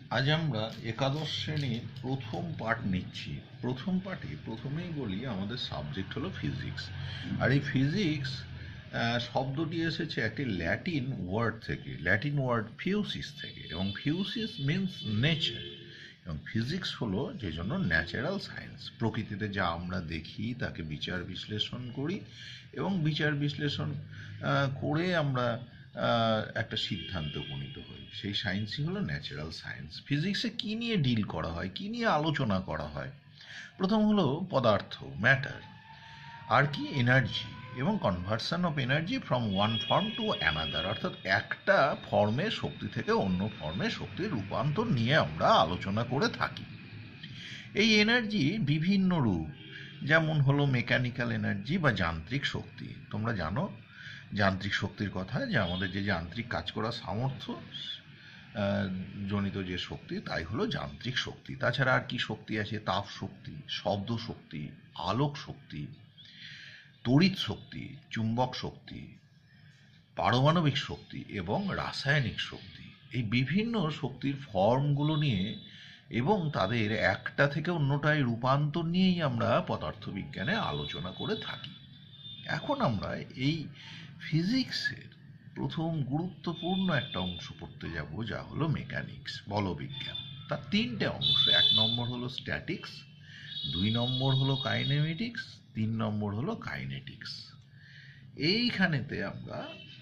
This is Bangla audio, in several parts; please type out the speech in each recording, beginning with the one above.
আজ আমরা একাদশ শ্রেণীর প্রথম পাঠ নিচ্ছি। প্রথম পাঠে প্রথমেই বলি আমাদের সাবজেক্ট হলো ফিজিক্স। আর এই ফিজিক্স শব্দটি এসেছে একটি ল্যাটিন ওয়ার্ড থেকে, ল্যাটিন ওয়ার্ড ফিউসিস থেকে, এবং ফিউসিস মিন্স নেচার, এবং ফিজিক্স হলো যে জন্য ন্যাচারাল সায়েন্স। প্রকৃতিতে যা আমরা দেখি তাকে বিচার বিশ্লেষণ করি, এবং বিচার বিশ্লেষণ করে আমরা একটা সিদ্ধান্তে উপনীত হই। সেই সায়েন্সই হলো ন্যাচারাল সায়েন্স। ফিজিক্সে কী নিয়ে ডিল করা হয়, কী নিয়ে আলোচনা করা হয়? প্রথম হলো পদার্থ, ম্যাটার, আর কি এনার্জি, এবং conversion of energy from one form to another, অর্থাৎ একটা ফর্মের শক্তি থেকে অন্য ফর্মে শক্তির রূপান্তর নিয়ে আমরা আলোচনা করে থাকি। এই এনার্জি বিভিন্ন রূপ, যেমন হলো মেকানিক্যাল এনার্জি বা যান্ত্রিক শক্তি। তোমরা জানো যান্ত্রিক শক্তির কথা, যে আমাদের যে যান্ত্রিক কাজ করার সামর্থ্য জনিত যে শক্তি, তাই হলো যান্ত্রিক শক্তি। তাছাড়া আর কি শক্তি আছে? তাপ শক্তি, শব্দ শক্তি, আলোক শক্তি, তড়িৎ শক্তি, চুম্বক শক্তি, পারমাণবিক শক্তি এবং রাসায়নিক শক্তি। এই বিভিন্ন শক্তির ফর্মগুলো নিয়ে এবং তাদের একটা থেকে অন্যটায় রূপান্তর নিয়েই আমরা পদার্থবিজ্ঞানে আলোচনা করে থাকি। এখন আমরা এই ফিজিক্সের প্রথম গুরুত্বপূর্ণ একটা অংশ পড়তে যাব, যা হলো মেকানিক্স, বলবিজ্ঞান। তার তিনটে অংশ। 1 নম্বর হলো স্ট্যাটিক্স, 2 নম্বর হলো কাইনেমেটিক্স, 3 নম্বর হলো কাইনেটিক্স। এইখানেতে আমরা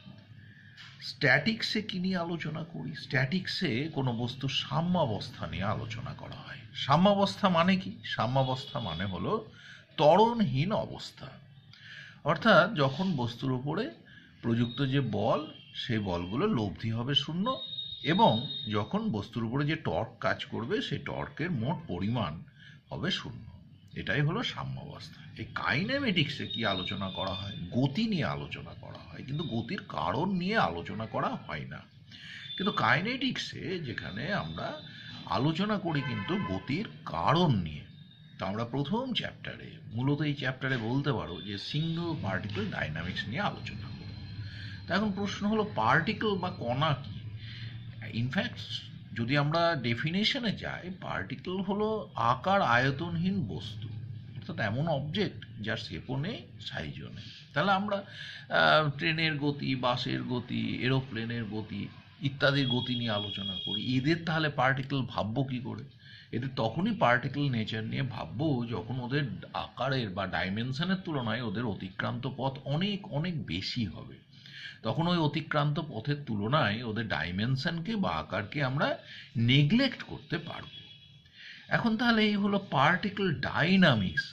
স্ট্যাটিক্সে কি নিয়ে আলোচনা করি? স্ট্যাটিক্সে কোনো বস্তুর সাম্যাবস্থা নিয়ে আলোচনা করা হয়। সাম্যাবস্থা মানে কি? সাম্যাবস্থা মানে হলো ত্বরণহীন অবস্থা। অর্থাৎ যখন বস্তুর উপরে প্রযুক্ত যে বল, সেই বলগুলো লব্ধি হবে শূন্য, এবং যখন বস্তুর উপরে যে টর্ক কাজ করবে, সেই টর্কের মোট পরিমাণ হবে শূন্য। এটাই হলো সাম্যাবস্থা। এই কাইনেমেটিক্সে কি আলোচনা করা হয়? গতি নিয়ে আলোচনা করা হয়, কিন্তু গতির কারণ নিয়ে আলোচনা করা হয় না। কিন্তু কাইনেটিক্সে যেখানে আমরা আলোচনা করি কিন্তু গতির কারণ নিয়ে। তো আমরা প্রথম চ্যাপ্টারে, মূলত এই চ্যাপ্টারে বলতে পারো যে সিঙ্গল পার্টিকেল ডাইনামিক্স নিয়ে আলোচনা করব। তো এখন প্রশ্ন হলো পার্টিকেল বা কণা কি? ইনফ্যাক্ট যদি আমরা ডেফিনেশনে যাই, পার্টিকেল হলো আকার আয়তনহীন বস্তু, অর্থাৎ এমন অবজেক্ট যার শেপও নেই, সাইজও নেই। তাহলে আমরা ট্রেনের গতি, বাসের গতি, এরোপ্লেনের গতি ইত্যাদির গতি নিয়ে আলোচনা করি। এদের তাহলে পার্টিকেল ভাববো কী করে? এদের তখনই পার্টিকেল নেচার নিয়ে ভাববো যখন ওদের আকারের বা ডাইমেনশনের তুলনায় ওদের অতিক্রান্ত পথ অনেক অনেক বেশি হবে। তখন ওই অতিক্রান্ত পথের তুলনায় ওদের ডাইমেনশনকে বা আকারকে আমরা নেগলেক্ট করতে পারবো। এখন তাহলে এই হলো particle dynamics,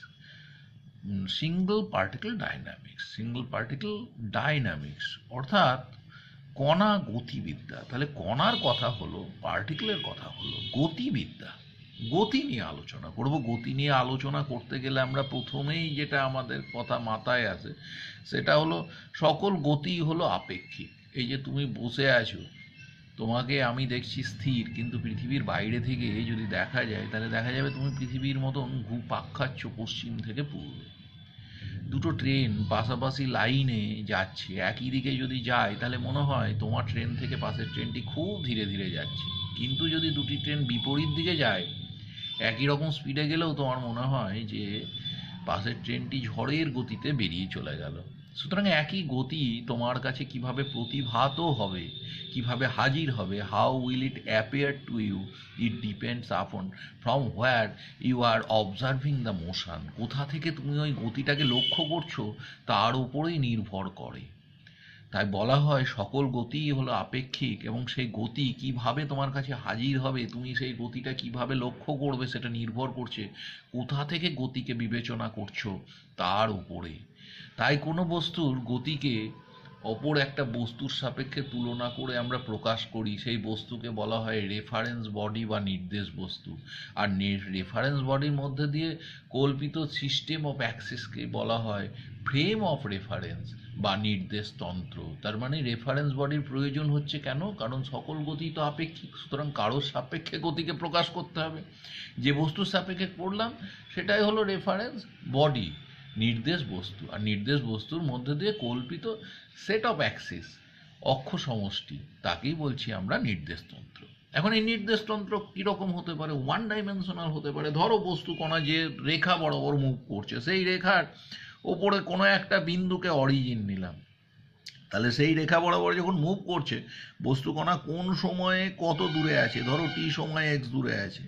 single particle dynamics. Single particle dynamics অর্থাৎ কণা গতিবিদ্যা। তাহলে কণার কথা হলো, পার্টিকেলের কথা হলো গতিবিদ্যা। গতি নিয়ে আলোচনা করব। গতি নিয়ে আলোচনা করতে গেলে আমরা প্রথমেই যেটা আমাদের কথা মাথায় আসে, সেটা হলো সকল গতি হলো আপেক্ষিক। এই যে তুমি বসে আছো, তোমাকে আমি দেখছি স্থির, কিন্তু পৃথিবীর বাইরে থেকে যদি দেখা যায়, তাহলে দেখা যাবে তুমি পৃথিবীর মতন পাক খাচ্ছ পশ্চিম থেকে পূর্বে। দুটো ট্রেন পাশাপাশি লাইনে যাচ্ছে, একই দিকে যদি যায়, তাহলে মনে হয় তোমার ট্রেন থেকে পাশের ট্রেনটি খুব ধীরে ধীরে যাচ্ছে। কিন্তু যদি দুটি ট্রেন বিপরীত দিকে যায়, একই রকম স্পিডে গেলেও তোমার মনে হয় যে পাশের ট্রেনটি ঝড়ের গতিতে বেরিয়ে চলে গেল। সুতরাং একই গতি তোমার কাছে কিভাবে প্রতিভাত হবে, কিভাবে হাজির হবে, how will it appear to you, it depends upon from where you are observing the motion. কোথা থেকে তুমি ওই গতিটাকে লক্ষ্য করছো তার উপরেই নির্ভর করে। তাই বলা হয় সকল গতিই হলো আপেক্ষিক, এবং সেই গতি কিভাবে তোমার কাছে হাজির হবে, তুমি সেই গতিটা কিভাবে লক্ষ্য করবে, সেটা নির্ভর করছে কোথা থেকে গতিকে বিবেচনা করছো তার উপরে। তাই কোনো বস্তুর গতিকে অপর একটা বস্তুর সাপেক্ষে তুলনা করে আমরা প্রকাশ করি, সেই বস্তুকে বলা হয় রেফারেন্স বডি বা নির্দেশ বস্তু। আর রেফারেন্স বডির মধ্যে দিয়ে কল্পিত সিস্টেম অফ অ্যাক্সিসকে বলা হয় ফ্রেম অফ রেফারেন্স বা নির্দেশ তন্ত্র। তার মানে রেফারেন্স বডির প্রয়োজন হচ্ছে কেন? কারণ সকল গতি তো আপেক্ষিক, সুতরাং কারোর সাপেক্ষে গতিকে প্রকাশ করতে হবে। যে বস্তুর সাপেক্ষে পড়লাম সেটাই হলো রেফারেন্স বডি, নির্দেশ বস্তু। আর নির্দেশ বস্তুর মধ্যে দিয়ে কল্পিত সেট অফ অ্যাক্সিস, অক্ষ সমষ্টি, তাকেই বলছি আমরা নির্দেশতন্ত্র। এখন এই নির্দেশতন্ত্র কীরকম হতে পারে? ওয়ান ডাইমেনশনাল হতে পারে। ধরো বস্তু কণা যে রেখা বরাবর মুভ করছে, সেই রেখার ওপরে কোনো একটা বিন্দুকে অরিজিন নিলাম, তাহলে সেই রেখা বরাবর যখন মুভ করছে বস্তু কণা কোন সময়ে কত দূরে আছে, ধরো টি সময়ে এক্স দূরে আছে,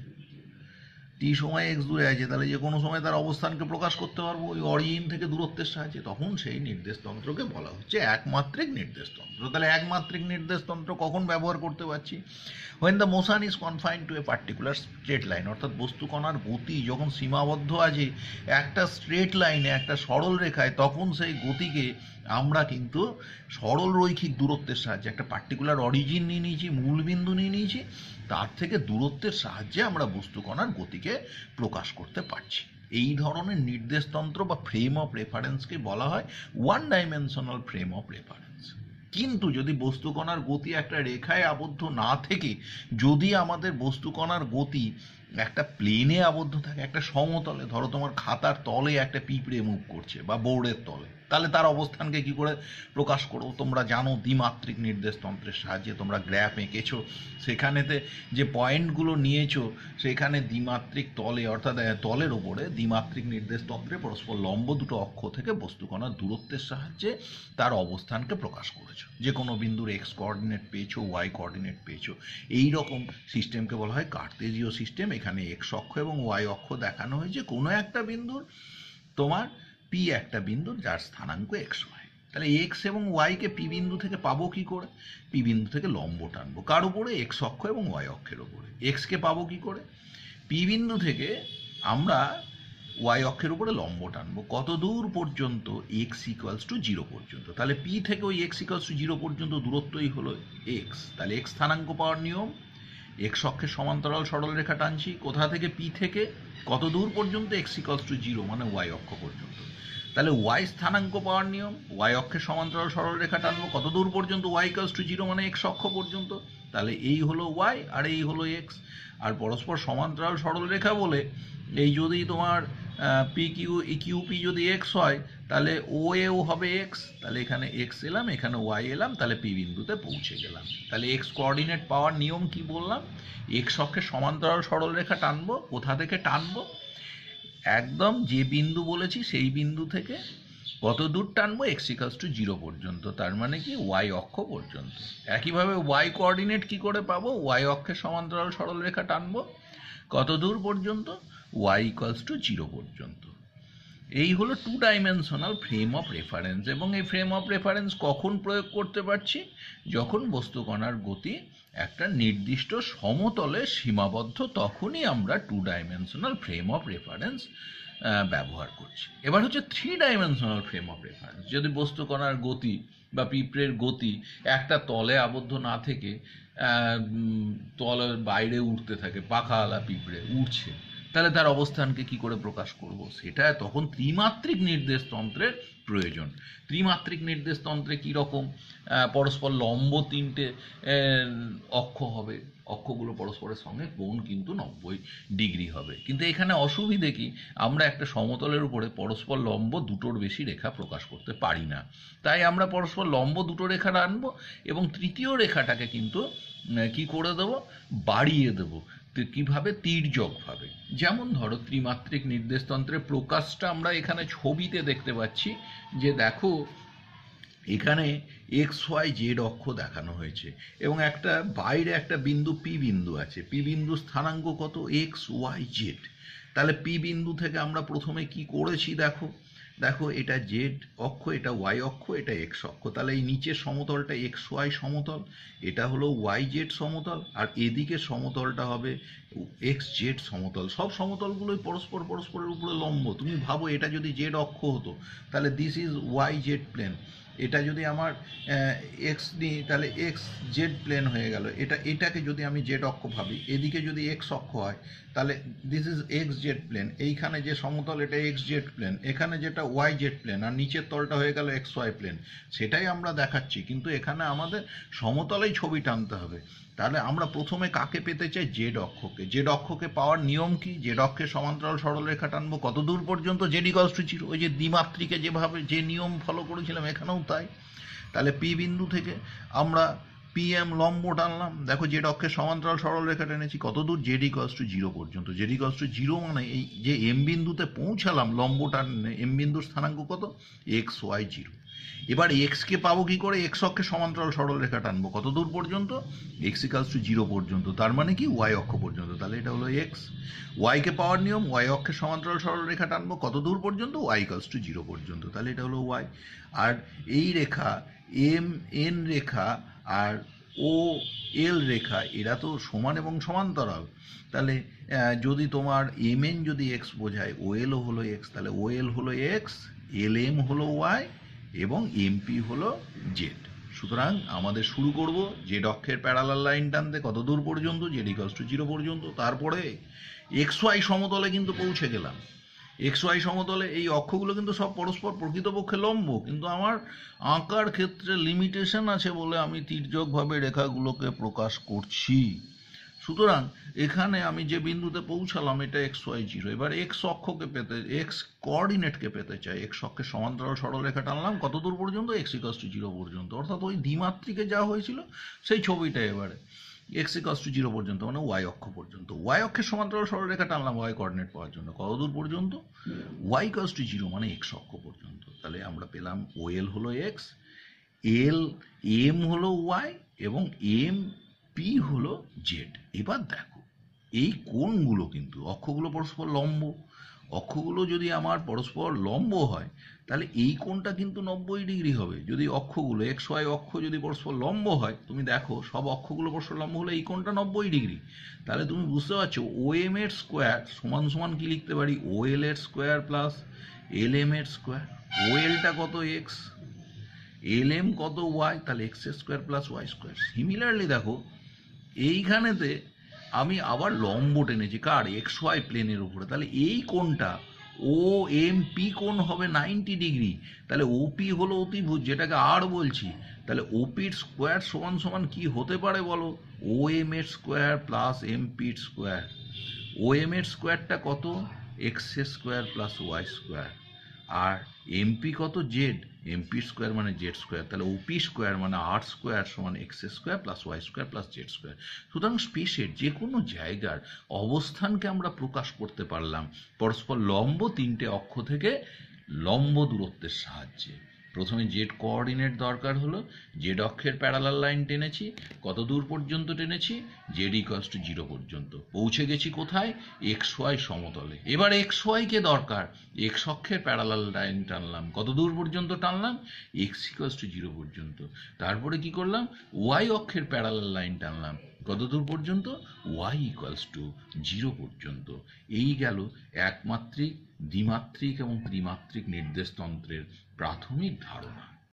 টি সময় এক্স দূরে আছে, তাহলে যে কোনো সময় তার অবস্থানকে প্রকাশ করতে পারবো ওই অরিজিন থেকে দূরত্বের সাহায্যে, তখন সেই নির্দেশতন্ত্রকে বলা হচ্ছে একমাত্রিক নির্দেশতন্ত্র। তাহলে একমাত্রিক নির্দেশতন্ত্র কখন ব্যবহার করতে পারছি? when the motion is confined to a particular straight line, অর্থাৎ বস্তু কণার গতি যখন সীমাবদ্ধ আছে একটা স্ট্রেট লাইনে, একটা সরল রেখায়, তখন সেই গতিকে আমরা কিন্তু সরল রৈখিক দূরত্বের সাহায্যে, একটা পার্টিকুলার অরিজিন নিয়ে নিয়েছি, মূল বিন্দু নিয়ে নিয়েছি, তার থেকে দূরত্বের সাহায্যে আমরা বস্তু কণার গতিকে প্রকাশ করতে পারছি। এই ধরনের নির্দেশতন্ত্র বা ফ্রেম অফ রেফারেন্সকে বলা হয় one dimensional frame of reference. কিন্তু যদি বস্তু কণার গতি একটা রেখায় আবদ্ধ না থেকে যদি আমাদের বস্তু কণার গতি একটা প্লেনে আবদ্ধ থাকে, একটা সমতলে, ধরো তোমার খাতার তলে একটা পিঁপড়ে মুভ করছে বা বোর্ডের তলে, তাহলে তার অবস্থানকে কি করে প্রকাশ করো? তোমরা জানো দ্বিমাত্রিক নির্দেশতন্ত্রের সাহায্যে তোমরা গ্রাফ এঁকেছো, সেখানেতে যে পয়েন্টগুলো নিয়েছো সেখানে দ্বিমাত্রিক তলে, অর্থাৎ তলের ওপরে দ্বিমাত্রিক নির্দেশতন্ত্রে পরস্পর লম্ব দুটো অক্ষ থেকে বস্তুকণার দূরত্বের সাহায্যে তার অবস্থানকে প্রকাশ করেছো। যে কোনো বিন্দুর এক্স কোঅর্ডিনেট পেয়েছো, ওয়াই কোঅর্ডিনেট পেয়েছো। এই রকম সিস্টেমকে বলা হয় কার্তেজীয় সিস্টেম। এখানে এক্স অক্ষ এবং ওয়াই অক্ষ দেখানো হয়েছে কোনো একটা বিন্দুর, তোমার পি একটা বিন্দু যার স্থানাঙ্ক এক্স ওয়াই। তাহলে এক্স এবং ওয়াইকে পি বিন্দু থেকে পাবো কি করে? পি বিন্দু থেকে লম্ব টানবো কার উপরে? এক্স অক্ষ এবং ওয়াই অক্ষের উপরে। এক্সকে পাবো কি করে? পি বিন্দু থেকে আমরা ওয়াই অক্ষের উপরে লম্ব টানবো কত দূর পর্যন্ত? এক্স ইকুয়ালস টু 0 পর্যন্ত। তাহলে পি থেকে ওই এক্স ইকুয়ালস টু 0 পর্যন্ত দূরত্বই হলো এক্স। তাহলে এক্স স্থানাঙ্ক পাওয়ার নিয়ম, এক্স অক্ষের সমান্তরাল সরল রেখা টানছি কোথা থেকে? পি থেকে কত দূর পর্যন্ত? এক্স ইকুয়ালস টু 0 মানে ওয়াই অক্ষ পর্যন্ত। তাহলে ওয়াই স্থানাঙ্ক পাওয়ার নিয়ম, ওয়াই অক্ষের সমান্তরাল সরল রেখা টানবো কত দূর পর্যন্ত? ওয়াই ইকুয়ালস টু 0 মানে এক্স অক্ষ পর্যন্ত। তাহলে এই হলো ওয়াই আর এই হলো এক্স। আর পরস্পর সমান্তরাল সরল রেখা বলে এই যদি তোমার পি কিউ কিউপি যদি এক্স হয় তাহলে ও এও হবে এক্স, তাহলে এখানে এক্স এলাম, এখানে ওয়াই এলাম, তাহলে পি বিন্দুতে পৌঁছে গেলাম। তাহলে এক্স কোঅর্ডিনেট পাওয়ার নিয়ম কি বললাম? এক্স অক্ষের সমান্তরাল সরল রেখা টানবো, কোথা থেকে টানবো? একদম যে বিন্দু বলেছি সেই বিন্দু থেকে কত দূর টানবো? এক্স ইকুয়ালস টু 0 পর্যন্ত, তার মানে কি ওয়াই অক্ষ পর্যন্ত। একইভাবে ওয়াই কোঅর্ডিনেট কি করে পাবো? ওয়াই অক্ষের সমান্তরাল সরল রেখা টানবো কত দূর পর্যন্ত? ওয়াই ইকুয়ালস টু 0 পর্যন্ত। এই হলো two dimensional frame of reference. এবং এই ফ্রেম অফ রেফারেন্স কখন প্রয়োগ করতে পারছি? যখন বস্তু কণার গতি একটা নির্দিষ্ট সমতলে সীমাবদ্ধ, তখনই আমরা two dimensional frame of reference ব্যবহার করছি। এবার হচ্ছে three dimensional frame of reference. যদি বস্তু কণার গতি বা পিঁপড়ের গতি একটা তলে আবদ্ধ না থেকে তলের বাইরে উঠতে থাকে, পাখাওয়ালা পিঁপড়ে উঠছে, তাহলে তার অবস্থানকে কি করে প্রকাশ করব? সেটা তখন ত্রিমাত্রিক নির্দেশতন্ত্রের প্রয়োজন। ত্রিমাত্রিক নির্দেশতন্ত্রে কি রকম? পরস্পর লম্ব তিনটে অক্ষ হবে, অক্ষগুলো পরস্পরের সঙ্গে কোণ কিন্তু 90 ডিগ্রি হবে। কিন্তু এখানে অসুবিধে কি? আমরা একটা সমতলের উপরে পরস্পর লম্ব দুটোর বেশি রেখা প্রকাশ করতে পারি না। তাই আমরা পরস্পর লম্ব দুটো রেখা আনবো এবং তৃতীয় রেখাটাকে কিন্তু কি করে দেবো? বাড়িয়ে দেবো। কিভাবে? তির্যকভাবে। যেমন ধরো ত্রিমাত্রিক নির্দেশতন্ত্রের প্রকাশটা আমরা এখানে ছবিতে দেখতে পাচ্ছি, যে দেখো এখানে এক্স ওয়াই জেড অক্ষ দেখানো হয়েছে এবং একটা বাইরে একটা বিন্দু পি বিন্দু আছে। পি বিন্দু স্থানাঙ্ক কত? X Y Z. তাহলে পি বিন্দু থেকে আমরা প্রথমে কি করেছি? দেখো দেখো এটা জেড অক্ষ, এটা ওয়াই অক্ষ, এটা এক্স অক্ষ। তাহলে এই নিচের সমতলটা এক্স ওয়াই সমতল, এটা হলো ওয়াই জেড সমতল, আর এদিকে সমতলটা হবে এক্স জেড সমতল। সব সমতলগুলোই পরস্পরের উপরে লম্ব। তুমি ভাবো এটা যদি জেড অক্ষ হতো তাহলে this is Y Z plane. এটা যদি আমার এক্স নিই তাহলে এক্স জেড প্লেন হয়ে গেল। এটাকে যদি আমি জেড অক্ষ ভাবি, এদিকে যদি এক্স অক্ষ হয় তাহলে this is X Z plane. এইখানে যে সমতল এটা এক্স জেড প্লেন, এখানে যেটা ওয়াই জেড প্লেন, আর নিচের তলটা হয়ে গেল এক্স ওয়াই প্লেন। সেটাই আমরা দেখাচ্ছি, কিন্তু এখানে আমাদের সমতলেই ছবি টানতে হবে। তাহলে আমরা প্রথমে কাকে পেতে চাই? জেড অক্ষকে। জেড অক্ষকে পাওয়ার নিয়ম কি? জেড অক্ষের সমান্তরাল সরলরেখা টানবো কত দূর পর্যন্ত? Z equals to 0। ওই যে দ্বিমাত্রিকে যেভাবে যে নিয়ম ফলো করেছিলাম এখানেও তাই। তাহলে পি বিন্দু থেকে আমরা PM লম্ব টানলাম, দেখো জেড অক্ষের সমান্তরাল সরল রেখা টেনেছি কত দূর, জেড ইকুয়ালস টু 0 পর্যন্ত। জেড ইকুয়ালস টু 0 মানে এই যে এম বিন্দুতে পৌঁছালাম লম্ব টানে, এম বিন্দুর স্থানাঙ্ক কত, XY0। এবার এক্স কে পাবো কি করে, এক্স অক্ষের সমান্তরাল সরল রেখা টানবো কত দূর পর্যন্ত, এক্স ইকুয়ালস টু 0 পর্যন্ত, তার মানে কি ওয়াই অক্ষ পর্যন্ত, তাহলে এটা হলো এক্স। ওয়াই কে পাওয়ার নিয়ম, ওয়াই অক্ষের সমান্তরাল সরল রেখা টানবো কত দূর পর্যন্ত, ওয়াই ইকুয়ালস টু 0 পর্যন্ত, তাহলে এটা হলো ওয়াই। আর এই রেখা এম এন রেখা আর ও এল রেখা এরা তো সমান এবং সমান্তরাল, তাহলে যদি তোমার এম এন যদি এক্স বোঝায়, ও এলও হলো এক্স, তাহলে ও এল হলো এক্স, এল এম হলো ওয়াই এবং এমপি হলো জেড। সুতরাং আমাদের শুরু করব জেড অক্ষের প্যারালাল লাইন টানতে কত দূর পর্যন্ত, জেড ইকুয়ালস টু 0 পর্যন্ত। তারপরে এক্স ওয়াই সমতলে কিন্তু পৌঁছে গেলাম। এক্স ওয়াই সমতলে এই অক্ষগুলো কিন্তু সব পরস্পর প্রকৃতপক্ষে লম্ব, কিন্তু আমার আঁকার ক্ষেত্রে লিমিটেশন আছে বলে আমি তির্যকভাবে রেখাগুলোকে প্রকাশ করছি। সুতরাং এখানে আমি যে বিন্দুতে পৌঁছালাম এটা XY0। এবার এক্স অক্ষকে পেতে, এক্স কোঅর্ডিনেটকে পেতে চাই, এক্স অক্ষের সমান্তরাল সরলরেখা টানলাম কত দূর পর্যন্ত, এক্স ইকুয়ালস টু 0 পর্যন্ত, অর্থাৎ ওই দ্বিমাত্রিকে যা হয়েছিল সেই ছবিটা এবারে এক্স ইকুয়ালস টু 0 পর্যন্ত মানে ওয়াই অক্ষ পর্যন্ত। ওয়াই অক্ষের সমান্তরাল সরলরেখা টানলাম ওয়াই কোঅর্ডিনেট পাওয়ার জন্য কত দূর পর্যন্ত, ওয়াই ইকুয়ালস টু 0 মানে এক্স অক্ষ পর্যন্ত। তাহলে আমরা পেলাম ও এল হলো এক্স, এল এম হলো ওয়াই এবং এম পি হলো জেড। এবার দেখো এই কোণগুলো কিন্তু, অক্ষগুলো পরস্পর লম্ব, অক্ষগুলো যদি আমার পরস্পর লম্ব হয় তাহলে এই কোণটা কিন্তু 90 ডিগ্রি হবে। যদি অক্ষগুলো এক্স ওয়াই অক্ষ যদি পরস্পর লম্ব হয়, তুমি দেখো সব অক্ষগুলো পরস্পর লম্ব হলে এই কোণটা 90 ডিগ্রি। তাহলে তুমি বুঝতে পারছো ও এম এর স্কোয়ার সমান সমান কি লিখতে পারি, ও এল এর স্কোয়ার প্লাস এল এম এর স্কোয়ার। ও এলটা কত এক্স, এল এম কত ওয়াই, তাহলে x square plus y square. Similarly দেখো এইখানেতে আমি আবার লম্ব টেনেছি কার, এক্স ওয়াই প্লেনের উপরে, তাহলে এই কোণটা ও এম পি কোণ হবে 90 ডিগ্রি। তাহলে ওপি হলো অতিভুজ যেটাকে আর বলছি, তাহলে ওপির স্কোয়ার সমান সমান কি হতে পারে বলো, ও এম এর স্কোয়ার প্লাস এম পির স্কোয়ার। ও এম এর স্কোয়ারটা কত, x square plus y square, আর এমপি কত জেড, এমপি স্কোয়ার মানে জেড স্কোয়ার, তাহলে ওপি স্কোয়ার মানে আর স্কোয়ার সমান x square plus y square plus z square. সুতরাং স্পেসের যে কোনো জায়গার অবস্থানকে আমরা প্রকাশ করতে পারলাম পরস্পর লম্ব তিনটে অক্ষ থেকে লম্ব দূরত্বের সাহায্যে। প্রথমে জেড কোঅর্ডিনেট দরকার হলো, জেড অক্ষের প্যারালাল লাইন টেনেছি কত দূর পর্যন্ত টেনেছি, জেড ইকুয়ালস টু 0 পর্যন্ত, পৌঁছে গেছি কোথায়, এক্স ওয়াই সমতলে। এবার এক্স ওয়াই কে দরকার, এক্স অক্ষের প্যারালাল লাইন টানলাম কত দূর পর্যন্ত টানলাম, এক্স ইকুয়ালস টু 0 পর্যন্ত। তারপরে কি করলাম, ওয়াই অক্ষের প্যারালাল লাইন টানলাম কত দূর পর্যন্ত, ওয়াই ইকুয়ালস টু 0 পর্যন্ত। এই গেল একমাত্রিক, দ্বিমাত্রিক এবং ত্রিমাত্রিক নির্দেশতন্ত্রের প্রাথমিক ধারণা।